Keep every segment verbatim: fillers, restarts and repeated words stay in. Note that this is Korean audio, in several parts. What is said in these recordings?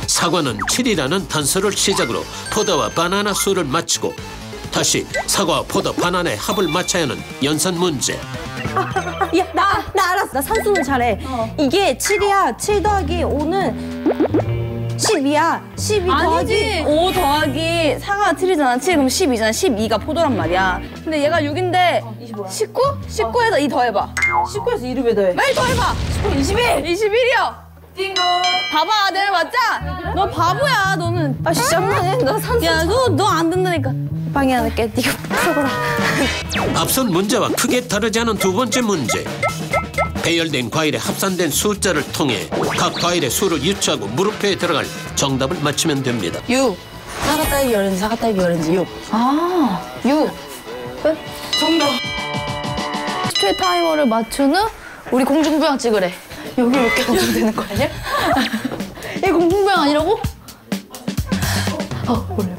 사과는 칠이라는 단서를 시작으로 포도와 바나나 수를 맞추고 다시 사과, 포도, 바나나의 합을 맞춰야 하는 연산 문제. 아, 아, 야, 나, 나 알았어. 나 산수는 잘해. 어. 이게 칠이야. 칠 더하기 오는 십이야. 십이 더하기 오 더하기 사과가 칠이잖아. 칠 그럼 십이잖아. 십이가 포도란 말이야. 근데 얘가 육인데 어, 십구? 십구에서 이 더해봐. 십구에서 이를 왜 더해? 빨리 더해봐. 십구, 이십일. 이십일이요. 띵고. 봐봐, 내가 맞자? 너 바보야, 너는. 아, 진짜 장난해? 너 산수. 야, 너, 너 안 된다니까. 방해하니까 네가 써보라. 앞선 문제와 크게 다르지 않은 두 번째 문제. 배열된 과일에 합산된 숫자를 통해 각 과일의 수를 유추하고 물음표에 들어갈 정답을 맞추면 됩니다. 육. 사과 딸기 오렌지, 사과 딸기 오렌지 육. 아, 육. 끝? 정답. 십 초의 타이머를 맞춘 후 우리 공중부양 찍으래. 여기 이렇게 공중되는 거 아니야? 얘 공중부양 아니라고? 어, 몰라.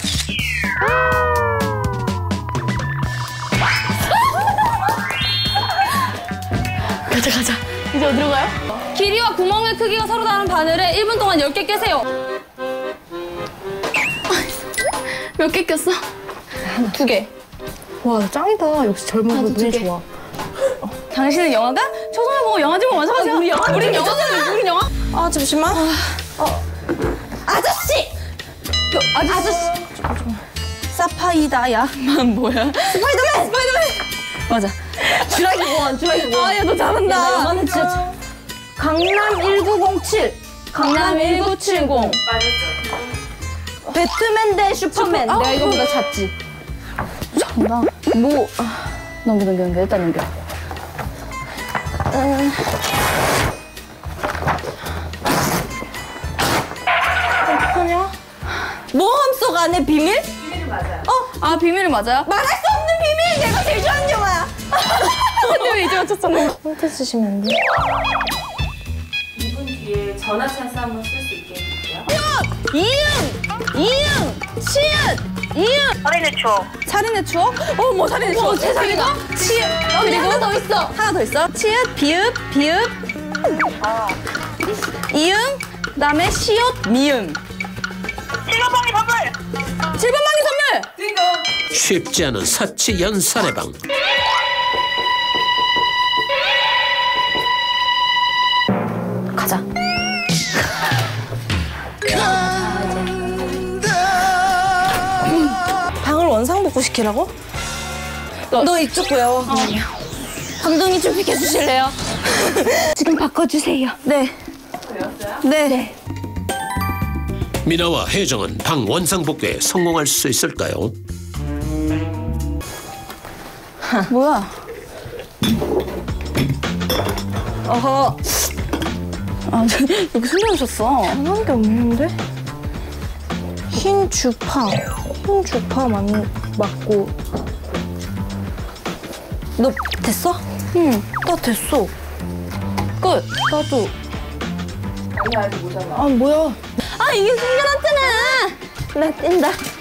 가자, 가자. 이제 어디로 가요? 길이와 구멍의 크기가 서로 다른 바늘에 일 분 동안 열 개 깨세요. 몇 개 꼈어? 두 개. 와, 짱이다. 역시 젊은 분이 좋아. 어. 당신은 영화가? 초성을 보고 영화 제목 맞춰가지고. 아, 우리 영화? 우린 영화잖아. 우린 영화? 아, 잠시만. 어. 아저씨! 그, 아저씨. 아저씨. 사파이다야만 뭐야? 스파이더맨! 스파이더맨! 맞아. 주라기 공원, 주라기 공원. 아, 야, 너 잘한다. 야, 나 영화는 진짜. 강남 일구공칠. 강남 일구칠공. 맞았죠. 배트맨 대 슈퍼맨. 슈퍼... 내가 이거보다 잤지. 잘한다. 뭐. 아, 넘겨, 넘겨, 넘겨. 일단 넘겨. 음. 어떡하냐? 모험 속 안의 비밀? 비밀은 맞아요. 어? 아, 비밀은 맞아요? 말할 수 없는 비밀! 내가 제일 좋아하는 영화야. 근데 왜 이제 맞췄잖아. 힌트 쓰시면 안 돼? 이 분 뒤에 전화 찬스 한번 쓸 수 있게 해줄게요. 이응! 이응! 시읒! 이응! 살인의 추억. 살인의 추억? 어, 뭐 살인의 추억? 세상에다? 치읒. 그리고 하나 더 있어. 하나 더 있어. 치읒, 비읒, 비읒. 어. 이응, 그다음에 시읒, 미음. 칠번방이 선물! 칠번방이 선물! 띵고! 쉽지 않은 사치 연산의 방. 가자. 방을 원상복구 시키라고? 너, 너 이쪽 외워. 어. 감독님 좀 비켜주실래요? 지금 바꿔주세요. 네. 외웠어요? 네. 네. 미나와 혜정은 방 원상복구에 성공할 수 있을까요? 뭐야? 어허. 아, 여기 숨겨주셨어. 하는 게 없는데? 흰 주파. 흰 주파 맞, 맞고. 너 됐어? 응, 나 됐어. 끝. 나도. 아니, 아직 못 잡아. 아, 뭐야. 아, 이게 숨겨놨잖아. 나 뛴다.